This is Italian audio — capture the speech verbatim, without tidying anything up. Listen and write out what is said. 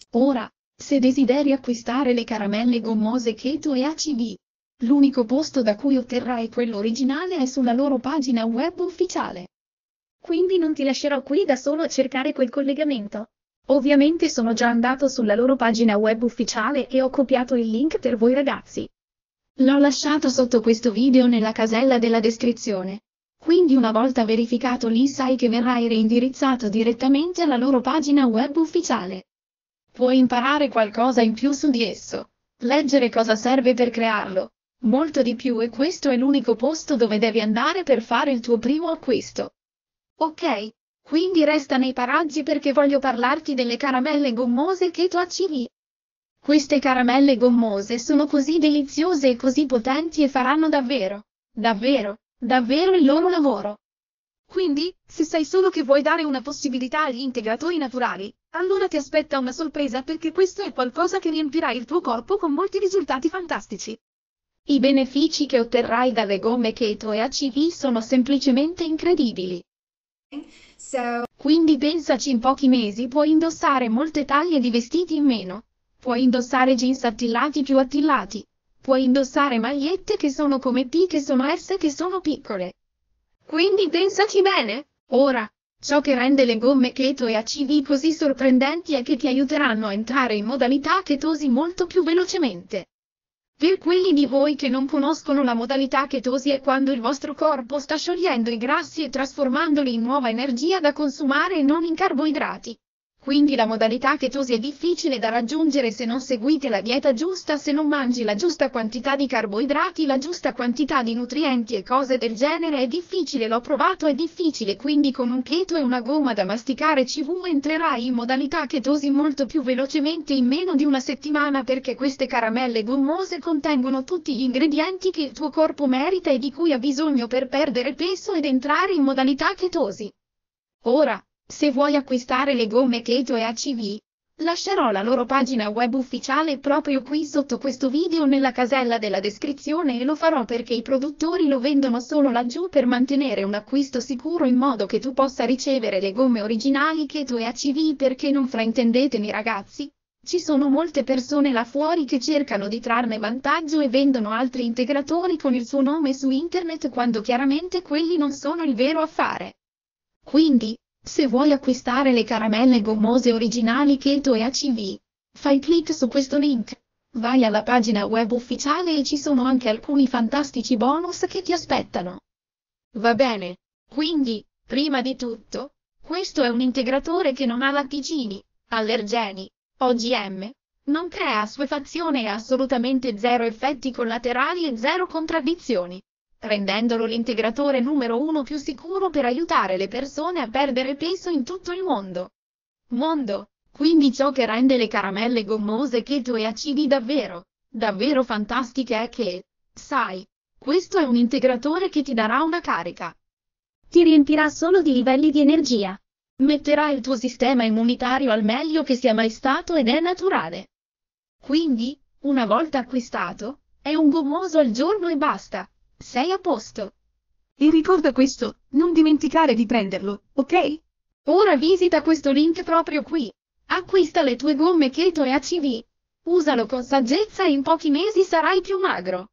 Ora, se desideri acquistare le caramelle gommose Keto e A C V, l'unico posto da cui otterrai quello originale è sulla loro pagina web ufficiale. Quindi non ti lascerò qui da solo a cercare quel collegamento. Ovviamente sono già andato sulla loro pagina web ufficiale e ho copiato il link per voi ragazzi. L'ho lasciato sotto questo video nella casella della descrizione. Quindi una volta verificato lì sai che verrai reindirizzato direttamente alla loro pagina web ufficiale. Puoi imparare qualcosa in più su di esso, leggere cosa serve per crearlo, molto di più e questo è l'unico posto dove devi andare per fare il tuo primo acquisto. Ok, quindi resta nei paraggi perché voglio parlarti delle caramelle gommose Keto A C V. Queste caramelle gommose sono così deliziose e così potenti e faranno davvero, davvero, davvero il loro lavoro. Quindi, se sai solo che vuoi dare una possibilità agli integratori naturali, allora ti aspetta una sorpresa perché questo è qualcosa che riempirà il tuo corpo con molti risultati fantastici. I benefici che otterrai dalle gomme Keto e A C V sono semplicemente incredibili. So, Quindi pensaci, in pochi mesi puoi indossare molte taglie di vestiti in meno. Puoi indossare jeans attillati più attillati. Puoi indossare magliette che sono come P che sono S che sono piccole. Quindi pensaci bene. Ora, ciò che rende le gomme Keto e A C V così sorprendenti è che ti aiuteranno a entrare in modalità chetosi molto più velocemente. Per quelli di voi che non conoscono la modalità chetosi è quando il vostro corpo sta sciogliendo i grassi e trasformandoli in nuova energia da consumare e non in carboidrati. Quindi la modalità chetosi è difficile da raggiungere se non seguite la dieta giusta, se non mangi la giusta quantità di carboidrati, la giusta quantità di nutrienti e cose del genere. È difficile, l'ho provato, è difficile, quindi con un keto e una gomma da masticare C V entrerai in modalità chetosi molto più velocemente in meno di una settimana perché queste caramelle gommose contengono tutti gli ingredienti che il tuo corpo merita e di cui ha bisogno per perdere peso ed entrare in modalità chetosi. Ora, se vuoi acquistare le gomme Keto e A C V, lascerò la loro pagina web ufficiale proprio qui sotto questo video nella casella della descrizione e lo farò perché i produttori lo vendono solo laggiù per mantenere un acquisto sicuro in modo che tu possa ricevere le gomme originali Keto e A C V perché non fraintendetemi ragazzi, ci sono molte persone là fuori che cercano di trarne vantaggio e vendono altri integratori con il suo nome su internet quando chiaramente quelli non sono il vero affare. Quindi, se vuoi acquistare le caramelle gommose originali Keto e A C V, fai clic su questo link, vai alla pagina web ufficiale e ci sono anche alcuni fantastici bonus che ti aspettano. Va bene, quindi, prima di tutto, questo è un integratore che non ha latticini, allergeni, O G M, non crea assuefazione e ha assolutamente zero effetti collaterali e zero contraddizioni, rendendolo l'integratore numero uno più sicuro per aiutare le persone a perdere peso in tutto il mondo. Mondo, quindi ciò che rende le caramelle gommose Keto e A C V davvero, davvero fantastiche è che, sai, questo è un integratore che ti darà una carica. Ti riempirà solo di livelli di energia. Metterà il tuo sistema immunitario al meglio che sia mai stato ed è naturale. Quindi, una volta acquistato, è un gommoso al giorno e basta. Sei a posto. E ricorda questo, non dimenticare di prenderlo, ok? Ora visita questo link proprio qui. Acquista le tue gomme Keto e A C V. Usalo con saggezza e in pochi mesi sarai più magro.